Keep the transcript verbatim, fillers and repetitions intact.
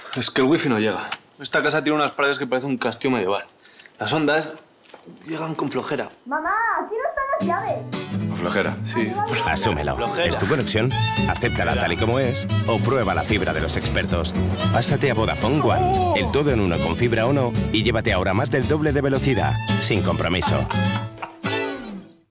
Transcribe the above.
Es que el wifi no llega. Esta casa tiene unas paredes que parece un castillo medieval. Las ondas llegan con flojera. Mamá, aquí no están las llaves. Con flojera, sí. Asúmelo. Flojera. Es tu conexión. Acéptala tal y como es o prueba la fibra de los expertos. Pásate a Vodafone One. El todo en uno con fibra o no y llévate ahora más del doble de velocidad. Sin compromiso.